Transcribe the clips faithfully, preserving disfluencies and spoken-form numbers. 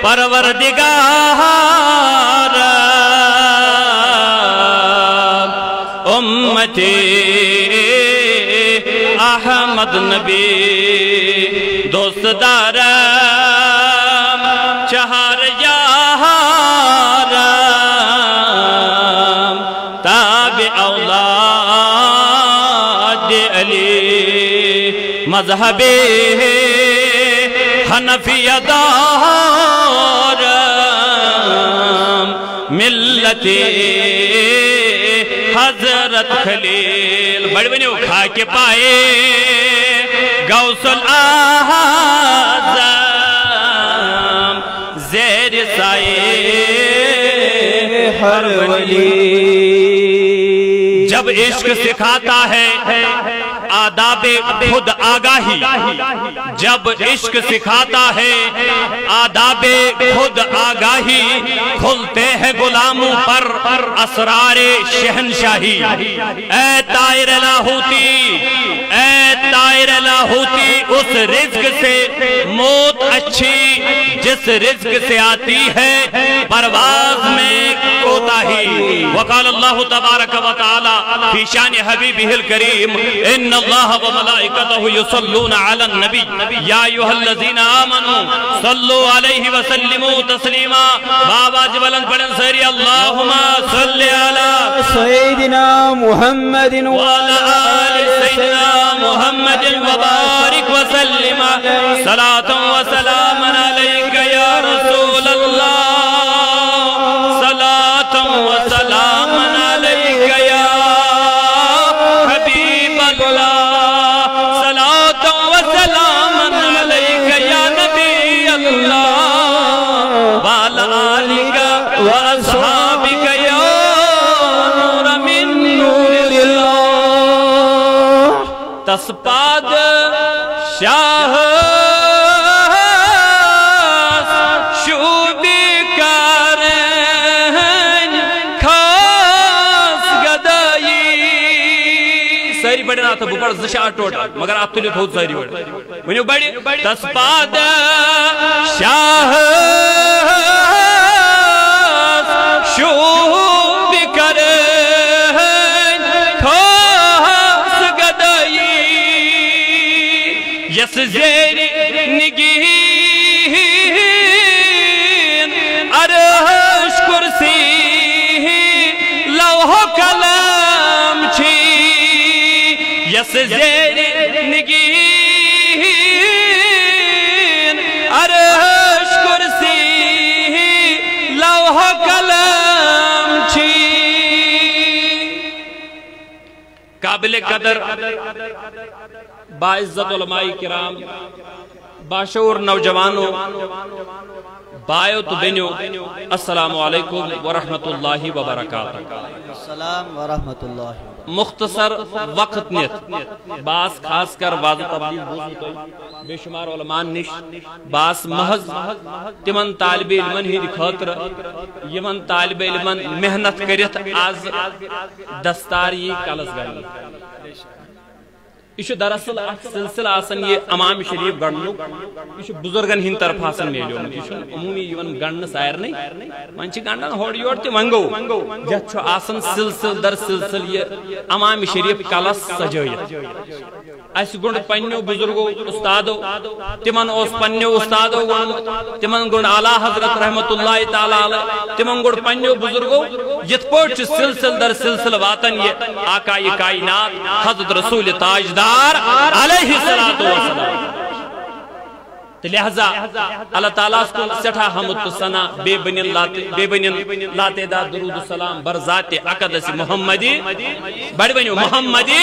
پروردگار امتی احمد نبی دوست دارم چہار یارم تابع اولاد علی مذہب حنفی دارم ملت حضرت خلیل بڑھ بنیو کھا کے پائے غوث الاعظم زیر سائے ہر ولی جب عشق سکھاتا ہے آداب خود آگاہی جب عشق سکھاتا ہے آداب خود آگاہی کھلتے ہیں غلاموں پر اسرار شہنشاہی اے طائر لاہوتی اے طائر لاہوتی اس رزق سے موت اچھی جس رزق سے آتی ہے پرواز میں کوتاہی وقال اللہ تبارک و تعالی فی شان حبیبہ الکریم ان اللہ و ملائکتہ یصلون علی النبی یا ایھا الذین آمنوا صلوا علیہ وسلموا تسلیما بابا جبلند پڑھن سری اللہم صلی علی سیدنا محمد وعلی آل سیدنا محمد وبارک وسلم صلاة و سلام علیک یا رسول اللہ صلاة و سلام علیک یا حبیب اللہ صلاة و سلام علیک یا نبی اللہ وعلی آلک و اصحابک یا نور من نور اللہ تسپاد شاہ شوبی کارن خاص گدائی ساری بڑی نا تھا بپڑ زشاہ ٹوٹا مگر آپ تلیت ہوت ساری بڑی ونیو بڑی تسپاد شاہ شوبی کارن خاص گدائی یس زیر نگین عرش کرسی لوح کلام چھی یس زیر نگین عرش کرسی لوح کلام چھی قابل قدر باعزت علماء کرام باشعور نوجوانوں بائیو تو بینیو السلام علیکم ورحمت اللہ وبرکاتہ السلام ورحمت اللہ مختصر وقت نیت باس خاص کر واضح تبلیغ بوزو تو بے شمار علماء نش باس محض تمن طالب علمن ہی خاطر یمن طالب علمن محنت کرت آز دستار یہ کالس گئی یہ دراصل سلسلہ آسن یہ امام شریف گڑنو یہ بزرگن ہن طرف آسن میلیو یہ عمومی یون گڑن سائر نہیں منچی گڑن ہوڑی ہوڑتی ونگو جت چھو آسن سلسل در سلسل یہ امام شریف کالس سجویت اس گنڈ پنیو بزرگو استادو تمن اس پنیو استادو تمن گنڈ اعلی حضرت رحمت اللہ تعالی علیہ تمن گنڈ پنیو بزرگو جت پوچھ سلسل در سلسل واتن یہ آقا یہ کائنات حضرت رسول تاجدار علیہ السلام لہذا اللہ تعالیٰ کو سٹھا حمد و ثنا بے بنین لاتے دا درود السلام برذات اقدس محمدی بڑھ بنیو محمدی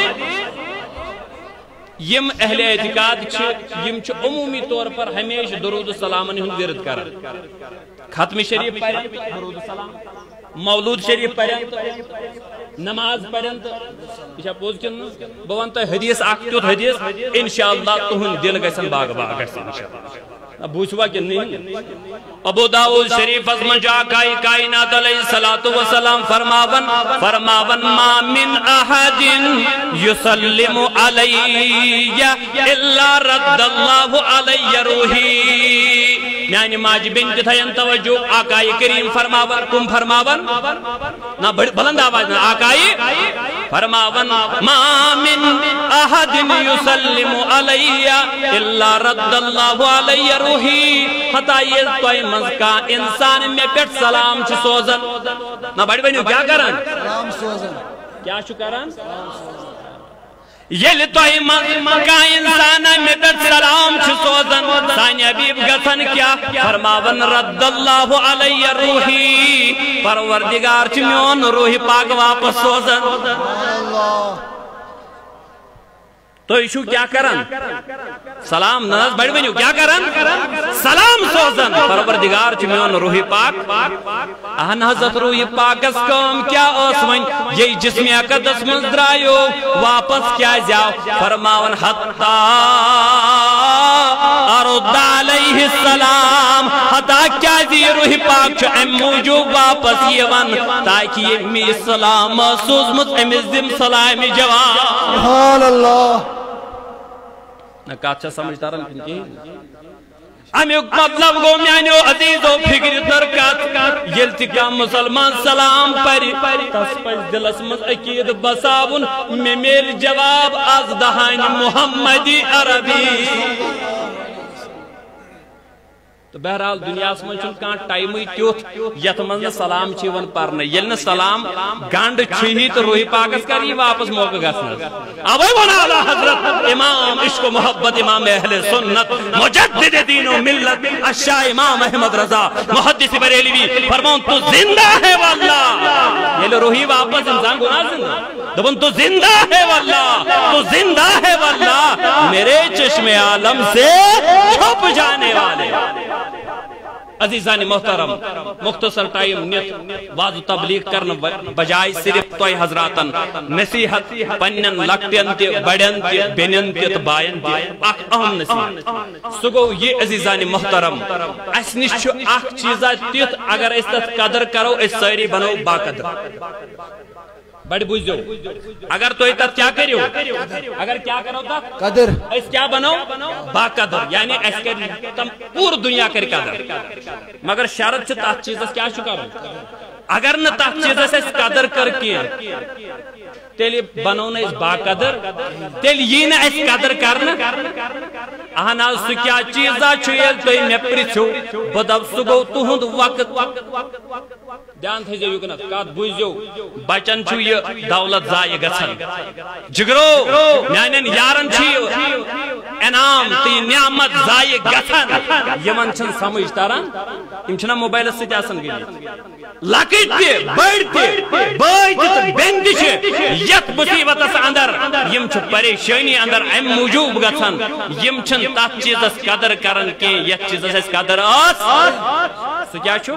یم اہل اعتقاد چھے یم چھے عمومی طور پر ہمیشہ درود السلام انہوں ورد کر ختم شریف پڑھیں درود السلام مولود شریف پڑھیں نماز پڑھیں یہ پوز کن بوانتا حدیث آکتوت حدیث انشاءاللہ تہن دل گیسن باغ باغ گیسن انشاءاللہ بوچھوا کہ نہیں ابو داؤد شریف از من جا کائی کائنات علیہ السلام فرماون فرماون ما من احد یسلم علی الا رد اللہ علی روحی میانی ماج بین تھین توجہ آقائی کریم فرماون کم فرماون نا بلند آواز نا آقائی فرماون ما من احد یسلم علی الا رد اللہ علی روحی حتی یہ توی منزکا انسان میں پیٹ سلام چھ سوزن نا بڑی بینیو کیا کرن سلام سوزن کیا شو کرن یل توی منزکا انسان میں پیٹ سلام چھ سوزن سانی حبیب گسن کیا فرماون رد اللہ علی روحی پروردگار چھ میون روحی پاک واپس سوزن اللہ تو ایشو کیا کرن سلام ناز بڑی بنیو کیا کرن سلام سوزن پروردگار چھ میون روحی پاک اہن حضرت روحی پاک اس کام کیا اسمن یہ جسمی اقدس من درائیو واپس کیا جاؤ فرماون حتی ارد علیہ السلام حتی کیا دی روحی پاک چھ ام موجود واپس یون تاکہ یہ می سلام محسوس مت امیز دم سلامی جواب سبحان اللہ نکات چھا سمجھتا رہا کنکی ہمیں مطلب گو میانیو عزیز و فکر درکات یلتی کا مسلمان سلام پری تس پس دل اسمز اکید بساون میں میل جواب از دہانی محمدی عربی تو بہرحال دنیا اسمان چھن کان ٹائمی تیوت یت من سلام چیون پرنے یلن سلام گانڈ چھہی تو روحی پاکس کری واپس موقع گسنا آوائی بنا علی حضرت امام عشق و محبت امام اہل سنت مجدد دین و ملت اشاہ امام احمد رضا محدث بریلوی فرمون تو زندہ ہے واللہ یہ روحی واپس انسان گناہ زندہ دبن تو زندہ ہے واللہ تو زندہ ہے واللہ میرے چشم عالم سے چھپ جانے والے عزیزانی محترم مختصر ٹائم نیت واضح تبلیغ کرن بجائے صرف توی حضراتن نصیحت پنن لکٹین تی بڑین تی بینین تی بائین تی اک اہم نصیحت سگو یہ عزیزانی محترم اس نش اک چیزا تیت اگر اس تت قدر کرو اس ساری بنو با قدر بڑی بوجھو اگر تو اتت کیا کریو اگر کیا کرو تا قدر اس کیا بنو با قدر یعنی اس کے تم پور دنیا کر قدر مگر شرط چھ تات چیز اس کیا شکر اگر نہ تات چیز اس قدر کر کیا تیلی بنونا اس با قدر تیلی یہ نہ اس قدر کرنا اہنا سو کیا چیزا چھویل تو میں پریچو بدب سگو تو ہند وقت دیان تھے جو یکنت کات بوزیو بچن چھو یہ دولت زائے گسن جگرو میانین یارن چھو انعام تی نعمت زائے گسن یمن چھن سمجھ تاران ام چھنا موبائل سے جاسن گئی لکٹ تی بڑھ تی بائی تی بندی چھے یت مصیبت اس اندر یم چھو پریشانی اندر ام موجوب گسن یم چھن تات چیز اس قدر کرن کے یت چیز اس قدر آس سو کیا چھو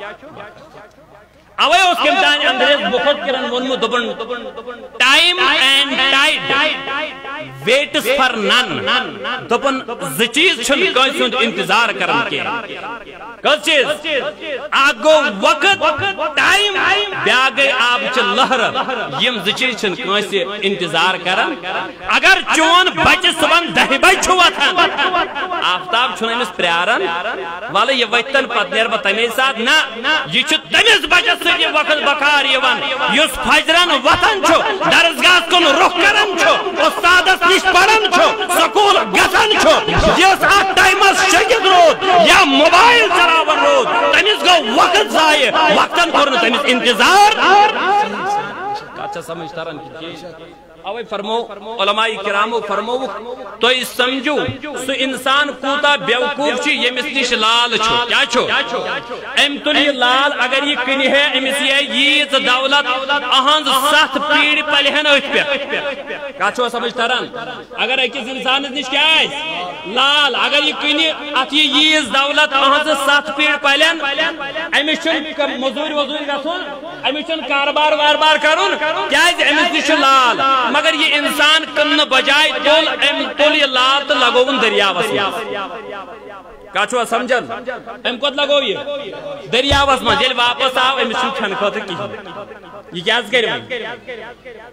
اوے اس کے امتحان اندریز بخود کرن ونمو دبن time and tide waits for none دبن زچیز چھن کوئی سند انتظار کرن کے کس چیز آگو وقت ٹائم بیا گئی آب چھ لہر یم زچیز چھن کوئی سے انتظار کرن اگر چون بچ صبح دہی بھائی چھوا تھا آفتاب چھنے میں پریارن والا یہ ویتن پتنیر بتامی ساتھ نا یہ چھو تمیز بچت سے یہ وقت بکار یوان یس فجران وطن چھو درزگاہ کن رخ کرن چھو استادس نش پڑن چھو سکول گسن چھو یس آت ٹائمس شکت رود یا موبائل چراون رود تمیز گو وقت زائے وقتن کرن تمیز انتظار کاچھا سمجھتا رہن کی اوے فرمو علماء کرامو فرمو تو اس سمجھو سو انسان کوتا بیوقوف چی یہ مسنش لال چھو کیا چھو ام تلی لال اگر یہ کنی ہے امسی ہے یہ دولت اہنز سات پیڑ پلہن اوچ پہ کیا چھو سمجھتا رہن اگر ایکیز انسان نش کیا ہے لال اگر یہ کنی اتی یہ دولت اہنز سات پیڑ پلہن امیشن مزوری وزوری گسون امیشن کاربار واربار کرون کیا ہے امسنش لال مگر یہ انسان کن بجائے تول ام تول یہ لات لگوون دریاوس کیا چھوا سمجھن ام کت لگو یہ دریاوس میں جیل واپس آو ام سو چھن کھوتے کی یہ کیا کریں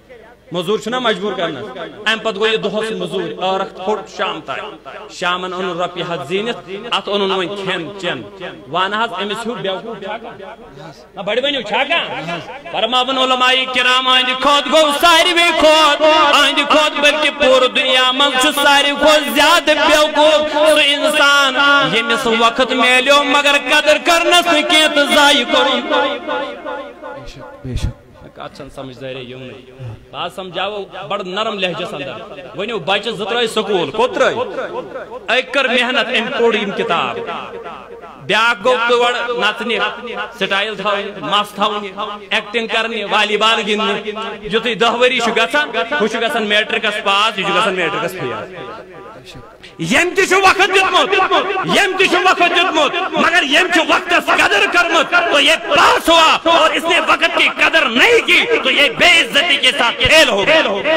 مزور چھنا مجبور کرنا ام پت گو یہ دہس مزور ارخ پھٹ شام تائ شامن ان رۄپیہِ ہتھ زینت ات اونن وۄنۍ کھٮ۪ن چٮ۪ن وان حظ أمِس ہیوٗ بیوقوٗف چھاکا نہ بڑِ ؤنِو چھاکا فرماون علماء کرام اہندِ کھۄت گوٚو ساروٕے کھۄت اہندِ کھۄت بلکہِ پوٗرٕ دُنیا منٛز چھُ ساروٕے کھۄت زیادٕ بیوقوٗف سُہ اِنسان ییٚمِس وقت میلیو مگر قدر کرنس نہٕ کینٛہہ تہٕ ضایہِ کوٚرُن کت چھن سمجھداری یمن بات سمجھاو بڑ نرم لہجس اندر ونیو بچہ زٕ ترٲے سکول کوٚت ترٲے أکۍ کٔر محنت أمۍ پوٚر یِم کتاب بیاکھ گوٚو تور نژنہِ سٹایل تھاوٕنۍ مس تھاوٕنۍ ایکٹنگ کرنہِ والی بال گِنٛدنہِ یُتھُے دہ ؤری چھُ گژھان ہُہ چھُ گژھان میٹرکس پاس یہِ چھُ گژھان میٹرکس فیل یم تہِ چھُ وقت دیُتمُت یم تہِ چھُ وقت دیُتمُت مگر یم چھُ وقتس قدر کرمت تو یہ پاس ہوا اور اس نے وقت کی قدر نہیں کی تو یہ بے عزتی کے ساتھ کھیل ہو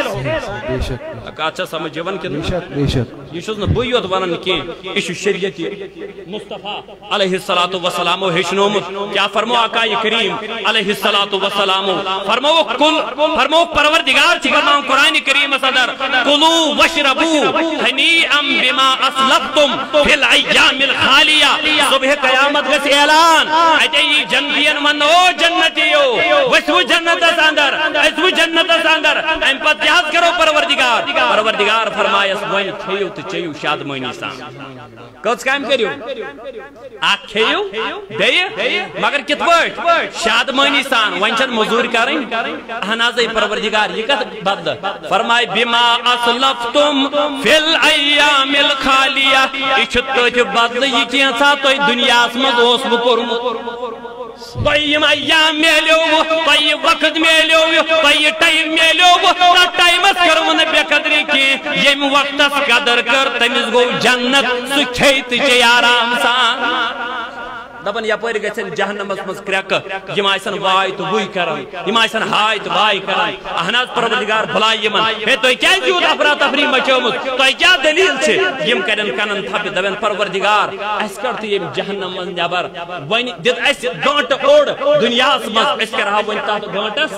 اچھا سمجھ یوان کہ یہ چھُس نہٕ بٕے یوت ونان کینٛہہ یہِ چھُ شریعت مصطفیٰ علیہ الصلوۃ والسلام ہیٚچھنومُت کیا فرمو آقا کریم علیہ الصلوۃ والسلام فرمو کل فرمو پروردگار چھُ فرماوان قرآن کریمس اندر کلوا واشربوا ہنیئا بما اسلفتم فی الایام الخالیہ صبح قیامت گژھِ اعلان اتے یی جنتین ون او جنتیو ؤسِو جنتس اندر ٲسِو جنتس اندر امہِ پتہٕ کیٛاہ حظ کرو پروردگار پروردگار فرمایس وۄنۍ کھیٚیِو تہٕ چیٚیِو شادمٲنی سان کٔژ کامہِ کٔرِو اکھ کھیٚیِو بیٚیہِ مگر کِتھ پٲٹھۍ شادمٲنی سان وۄنۍ چھنہٕ موٚزوٗرۍ کرٕنۍ اہن حظ اے پروردگار یہِ کتھ بدلہٕ فرماے بما اسلفتم فی الایام الخالیہ یہ چھُ تٔتھۍ بدلہٕ یہِ کینٛژھا تۄہہِ دُنیاہس منٛز اوسوٕ کوٚرمُت تۄہہِ یِم ایام میلیووٕ تۄہہِ یہِ وقت میلیووٕ تۄہہِ یہِ ٹایم میلیووٕ تتھ ٹایمس کٔروٕ نہٕ بے قدری کینٛہہ ییٚمہِ وقتس قدر کٔر تٔمِس گوٚو جنت سُہ کھیٚیہِ تہٕ چیٚیہِ آرام سان دپن یپٲرۍ گژھن جہنمس منٛز کرٛٮ۪کہٕ یِم آسن واے تہٕ وُے کران یِم آسن ہاے تہٕ واے کران اہن حظ پروردگار بُلاے یِمن ہے تۄہہِ کیٛازِ یوٗت افراتفری مچٲومٕژ تۄہہِ کیٛاہ دٔلیٖل چھِ یِم کرن کنن تھپہِ دپن پروردگار اسہِ کڑ تہٕ ییٚمہِ جہنم منٛز نٮ۪بر وۄنۍ دِت اسہِ گٲنٛٹہٕ اوٚڑ دُنیاہس منٛز أسۍ کرہاو وۄنۍ تتھ گٲنٛٹس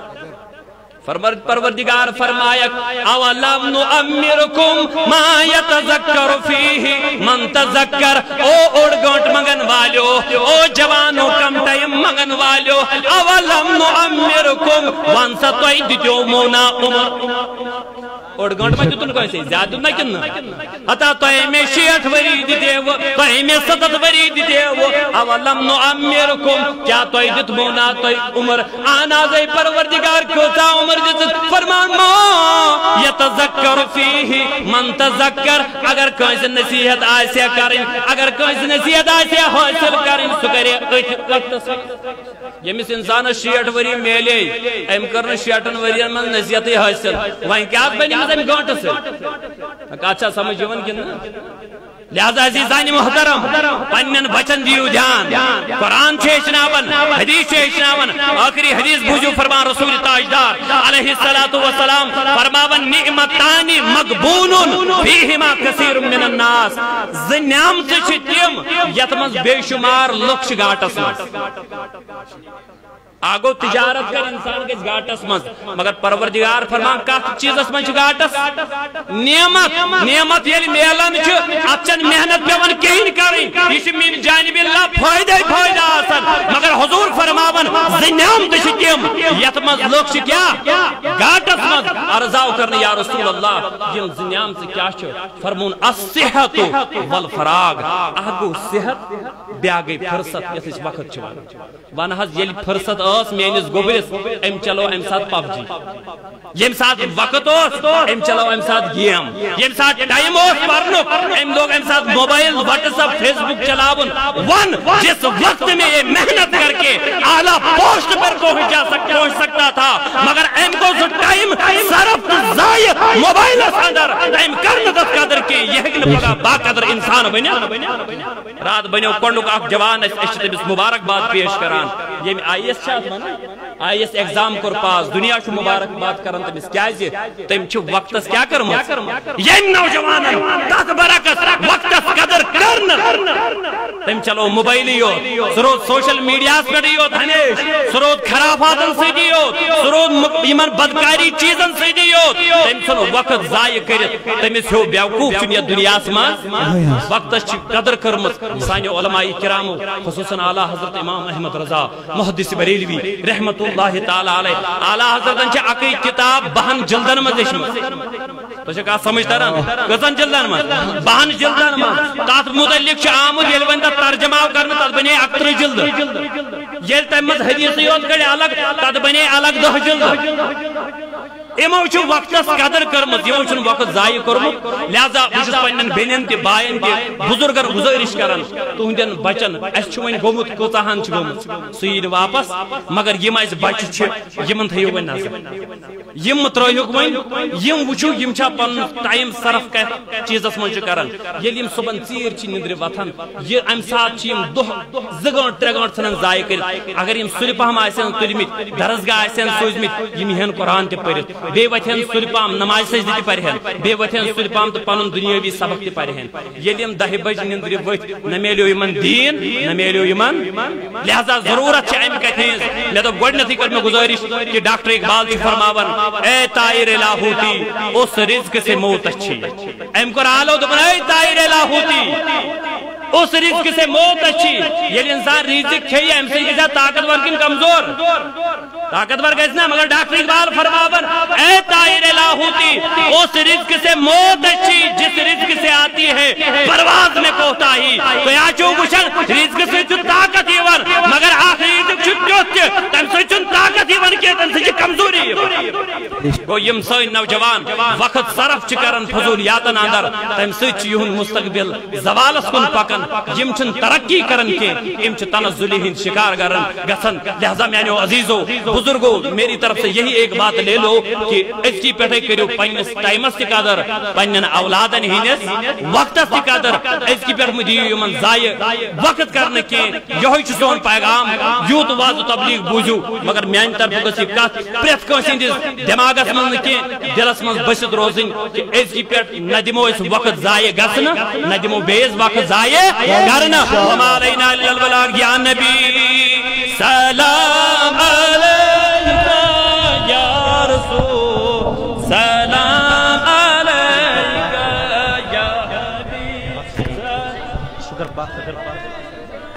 پروردگار فرمایک اولم نعمرکم ما یتذکر فیہ من تذکر او اوڑ گھنٹ منگن والیو او جوانو کم ٹائم منگن والیو اولم نعمرکم وان سا توئی دیتیو مونا عمر اوڑ گھنٹ میں دیتن کوئی سے زیادہ نہ کن حتا توئی میں شیٹھ وری دیتیو توئی میں ستت وری دیتیو اولم نعمرکم کیا توئی دیت مونا توئی عمر آنا زی پروردگار کھوتا عمر فرمان ما یتذکر فیہ من تذکر اگر کانسی نصیحت آسیا کریں اگر کانسی نصیحت آسیا حاصل کریں سو کرے اتھ وقت یمس انسان شیٹھ وری میلے ام کرن شیٹن ورین من نصیحت حاصل وہیں کیا بنی مز ام گانٹ سے اچھا سمجھ یون کن لہذا عزیزان محترم پنن بچن دیو دھیان قرآن چھیچناون حدیث چھیچناون آخری حدیث بوجو فرمان رسول تاجدار علیہ السلام فرماون نعمتان مقبون فیہما کثیر من الناس زنیامت چھ تیم یتمز بے شمار لکش گاٹس مز آگو تجارت کر انسان کے گاٹس مز مگر پروردگار فرمان کات چیزس من گاٹس نعمت نعمت یلی میلان چھ اچھن محنت پیون کہیں کریں یہ من جانب اللہ فائدہ فائدہ آسن مگر حضور فرماون زنیام دشتیم یتمز لوگ چھ کیا گاٹس مز ارزاو کرنے یا رسول اللہ یہ زنیام سے کیا چھ فرمون الصحت والفراغ آگو صحت بیا گئی فرصت یس وقت چوان وانا حض یلی فرصت اس مینس گوبرس ام چلو ام ساتھ پب جی یم ساتھ وقت اس ام چلو ام ساتھ گیم یم ساتھ ٹائم اس پرنو ام لوگ ام ساتھ mobile WhatsApp Facebook چلاون ون جس وقت میں یہ محنت کر کے اعلیٰ پوسٹ پر پہنچا پہنچ سکتا تھا مگر ام کو سو ٹائم صرف ضائع موبائل اندر ام کرن دس قدر کے یہ ہگل پگا با قدر انسان بنیا رات بنیو کنڈوک اک جوان اس تمس مبارک بات پیش کران یہ آئی ایس چھا آئی ایس ایگزام کر پاس دنیا چھو مبارک بات کرن تمس کیا زی تم چھو وقتس کیا کرمت یہ نوجوانن تاک برکس وقتس قدر کرن تم چلو موبائل یوت سرود سوشل میڈیا پہ یوت ہمیش سرود خرافاتن سی یوت سرود یمن بدکاری چیزن سی یوت تم ثھن وقت ضائع کرت تمس ہو بیوقوف چھ یہ دنیا من وقت قدر کرمت سانو علماء کرام خصوصاً اعلی حضرت امام احمد رضا محدث بریلوی رحمت اللہ تعالی علیہ اعلی حضرتن چھ اکی کتاب بہن جلدن من لیچمت تو کیا سمجھ تران کتن جلدن من بہن جلدن من تات متعلق آمد یل ون ترجمہ کرنے تات بنے اکتر جلد یل تم مز حدیث یوت کڑے الگ تات بنے الگ دہ جلد امو چھ وقتس قدر کرمت یمو چھ وقت ضائع کرمت لہذا بہت پنن بینن تہ بائن تہ بزرگن گزارش کران تہندین بچن اس چھ ون گومت کوتاہن چھ گومت سین واپس مگر یم اس بچ چھ یمن تھیو ون نظر یم ترایوک ون یم وچھو یم چھ پن ٹائم صرف کر چیزس من چھ کران یل یم صبح ژیر چھ نندر وتھان یہ ام سات چھ یم دہ زگن ترگن ژھنن ضائع کر اگر یم سُلہِ پہم آسن تُلمت درسگاہ آسن سوزمت یم ہن قرآن تہ پرت بے وتھن سُلہِ پہم نماز سجدہ تہ پرہن بے وتھن سُلہِ پہم تہ پنن دنیاوی سبق تہ پرہن یل یم دہ بج نندر ورتھ نہ میلیو یمن دین نہ میلیو یمن لہذا ضرورت چھ ام کتھ ہنز مے دپ گۄڈنیتھٕے کر مے گزارش کہ ڈاکٹر اقبال چھ فرماون اے طائر لاہوتی اس رزق سے موت اچھی ام کور آلو دپن اے طائر لاہوتی اس رزق سے موت اچھی یل انسان رزق کھیہ ام سے گژھِ طاقتور کن کمزور طاقتور گژھِ نا مگر ڈاکٹر اقبال فرماون اے طائر لاہوتی اس رزق سے موت اچھی جس رزق سے آتی ہے پرواز میں کوتاہی تو یا چو وچھن رزق سے چھ طاقت یوان مگر آخری رزق چھ تیوت تم سے چھ طاقت یوان کی تم سے کمزوری گو یم سٲنۍ نوجوان وقت صرف چھ کران فضولیاتن اندر تم سے چھ یہند مستقبل زوالس کن پکان یم چھن ترقی کرن کے یم چھ تنزلی ہند شکار کرن گژھن لہذا میانو عزیزو بزرگو میری طرف سے یہی ایک بات لے لو کہ اس کی پٹھے کرو پنس ٹائمس کی قدر پنن اولادن ہندس وقتس کی قدر اس کی پٹھ مدیو یمن ضائع وقت کرنے کے یہی چھ سون پیغام یوت واض تبلیغ بوزو مگر میان طرف گژھِ کتھ پرٛٮ۪تھ کٲنٛسہِ ہٕنٛدِس دٮ۪ماغس منٛز نہٕ کینٛہہ دلس منٛز بٔسِتھ روزٕنۍ کہ أزۍ کہِ پٮ۪ٹھ نہ دِمو أسۍ وقت ضایع گژھنہٕ نہ دِمو بیٚیِس وقت ضایع کرنہٕ وما علینا الا البلاغ یا نبی سلام علیکہ یا رسول